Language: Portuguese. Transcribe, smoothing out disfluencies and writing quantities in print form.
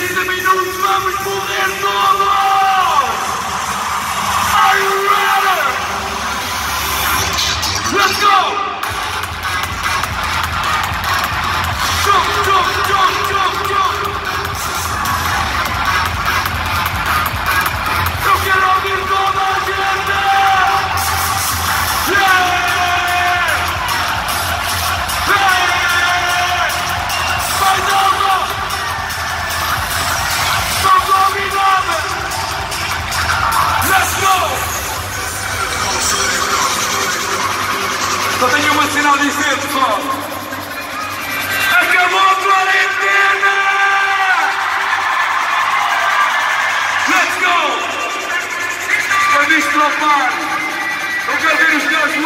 15 minutos vamos morrer todos! Are you ready? Let's go! Jump, jump, jump, jump, jump! Eu quero ouvir toda a gente! Yeah! Mais alto! Vamos dominar! Let's go! Só tenho uma cena a dizer, pessoal. Acabou a quarentena! Let's go! Quando isto dropar, eu quero ver os meus